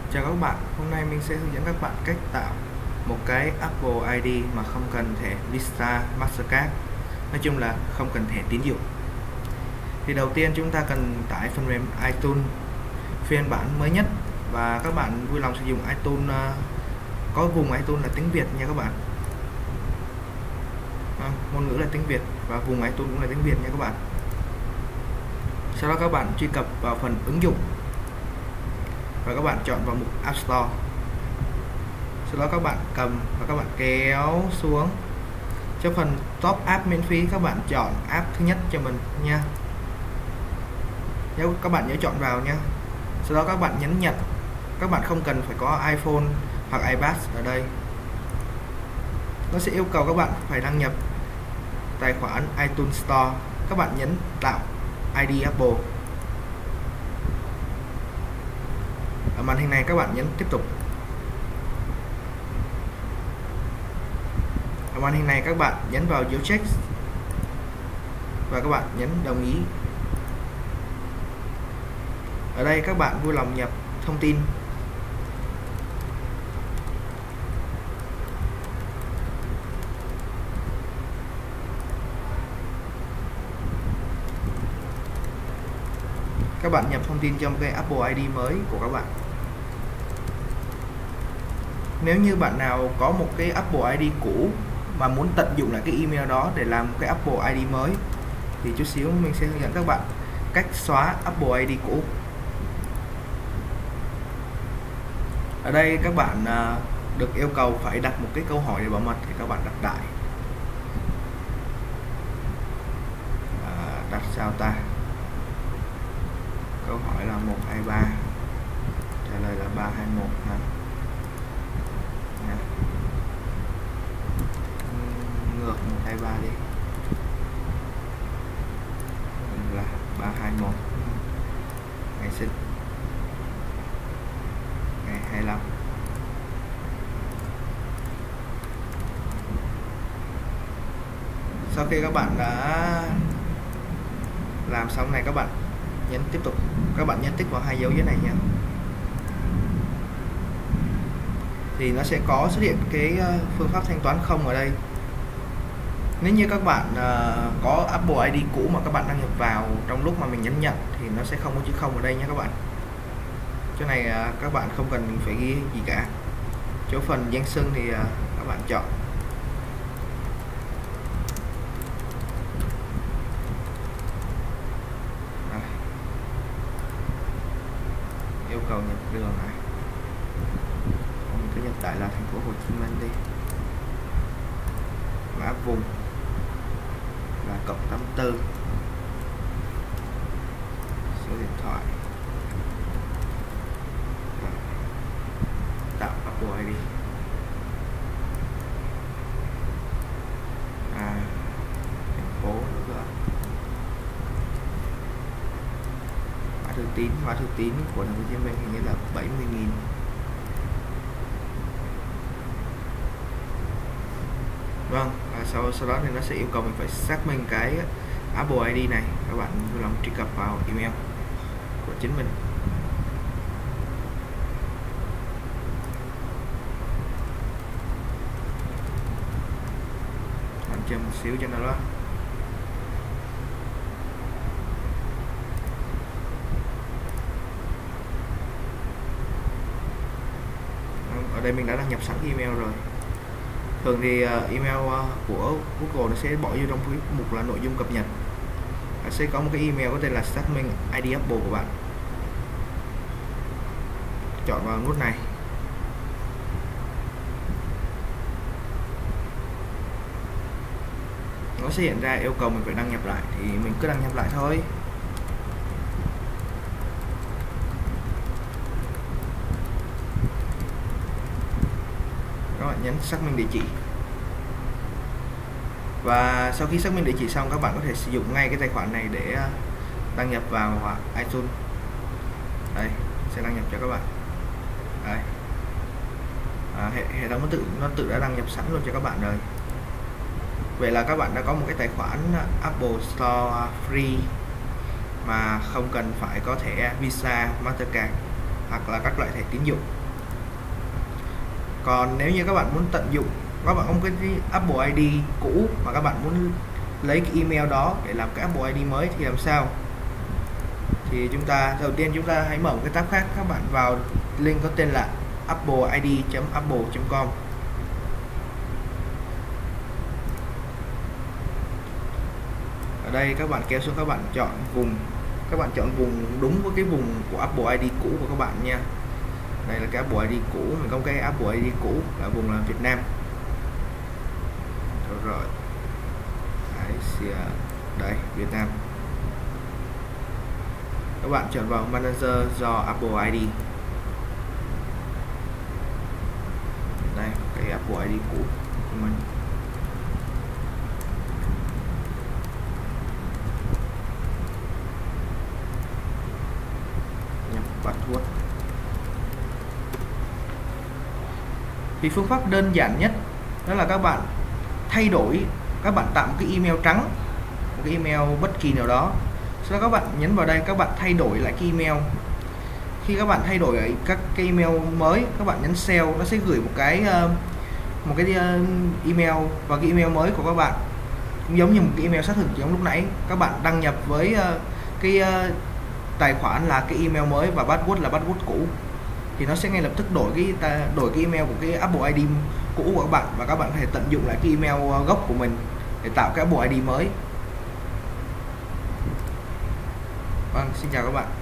Chào các bạn, hôm nay mình sẽ hướng dẫn các bạn cách tạo một cái Apple ID mà không cần thẻ Visa, Mastercard. Nói chung là không cần thẻ tín dụng. Thì đầu tiên chúng ta cần tải phần mềm iTunes phiên bản mới nhất, và các bạn vui lòng sử dụng iTunes có vùng iTunes là tiếng Việt nha các bạn. Ngôn ngữ là tiếng Việt và vùng iTunes cũng là tiếng Việt nha các bạn. Sau đó các bạn truy cập vào phần ứng dụng và các bạn chọn vào mục App Store. Sau đó các bạn cầm và các bạn kéo xuống cho phần top app miễn phí, các bạn chọn app thứ nhất cho mình nha. Nếu các bạn nhớ chọn vào nha. Sau đó các bạn nhấn nhận. Các bạn không cần phải có iPhone hoặc iPad ở đây. Nó sẽ yêu cầu các bạn phải đăng nhập tài khoản iTunes Store. Các bạn nhấn tạo ID Apple. Ở màn hình này các bạn nhấn tiếp tục. Ở màn hình này các bạn nhấn vào dấu check và các bạn nhấn đồng ý. Ở đây các bạn vui lòng nhập thông tin. Các bạn nhập thông tin trong cái Apple ID mới của các bạn. Nếu như bạn nào có một cái Apple ID cũ mà muốn tận dụng lại cái email đó để làm cái Apple ID mới thì chút xíu mình sẽ hướng dẫn các bạn cách xóa Apple ID cũ. Ở đây các bạn được yêu cầu phải đặt một cái câu hỏi để bảo mật, thì các bạn đặt đại. Đặt sao ta? Câu hỏi là 123, trả lời là 321 ha. Ngược 123 đi, là 321. Ngày sinh ngày 25. Sau khi các bạn đã làm xong này, các bạn nhấn tiếp tục. Các bạn nhấn tích vào hai dấu dưới này nha, thì nó sẽ có xuất hiện cái phương pháp thanh toán không ở đây. Nếu như các bạn có Apple ID cũ mà các bạn đăng nhập vào trong lúc mà mình nhấn nhận thì nó sẽ không có chữ không ở đây nha các bạn. Chỗ này các bạn không cần phải ghi gì cả. Chỗ phần danh xưng thì các bạn chọn. Yêu cầu nhập đường này, mình cứ nhập tại là thành phố Hồ Chí Minh đi. Mã vùng là +84, số điện thoại, tạo Apple ID. Thành phố nữa, mã thư tín của thành phố Hồ Chí Minh hình như là 70.000. Vâng, sau đó thì nó sẽ yêu cầu mình phải xác minh cái Apple ID này. Các bạn vui lòng truy cập vào email của chính mình. Làm chờ một xíu cho nó đó. Ở đây mình đã đăng nhập sẵn email rồi. Thường thì email của Google nó sẽ bỏ vô trong cái mục là nội dung cập nhật. Sẽ có một cái email có tên là xác minh ID Apple của bạn. Chọn vào nút này. Nó sẽ hiện ra yêu cầu mình phải đăng nhập lại, thì mình cứ đăng nhập lại thôi. Các bạn nhấn xác minh địa chỉ. Và sau khi xác minh địa chỉ xong, các bạn có thể sử dụng ngay cái tài khoản này để đăng nhập vào iTunes. Đây, sẽ đăng nhập cho các bạn. Đây. Hệ thống nó tự đã đăng nhập sẵn luôn cho các bạn rồi. Vậy là các bạn đã có một cái tài khoản Apple Store free mà không cần phải có thẻ Visa, Mastercard hoặc là các loại thẻ tín dụng. Còn nếu như các bạn muốn tận dụng, các bạn không có cái Apple ID cũ mà các bạn muốn lấy cái email đó để làm cái Apple ID mới thì làm sao? Thì đầu tiên chúng ta hãy mở một cái tab khác, các bạn vào link có tên là appleid.apple.com. Ở đây các bạn kéo xuống, các bạn chọn vùng đúng với cái vùng của Apple ID cũ của các bạn nha. Đây là cái Apple ID cũ, mình có cái Apple ID cũ là vùng là Việt Nam. Rồi đây Việt Nam, các bạn chọn vào Manager do Apple ID. Đây cái Apple ID cũ của mình. Nhập password. Thì phương pháp đơn giản nhất đó là các bạn thay đổi, các bạn tạo một cái email trắng, một cái email bất kỳ nào đó, sau đó các bạn nhấn vào đây, các bạn thay đổi lại cái email. Khi các bạn thay đổi các cái email mới, các bạn nhấn save, nó sẽ gửi một cái email vào cái email mới của các bạn, cũng giống như một cái email xác thực giống lúc nãy. Các bạn đăng nhập với tài khoản là cái email mới và password là password cũ, thì nó sẽ ngay lập tức đổi cái email của cái Apple ID cũ của các bạn, và các bạn có thể tận dụng lại cái email gốc của mình để tạo cái Apple ID mới. Vâng, xin chào các bạn.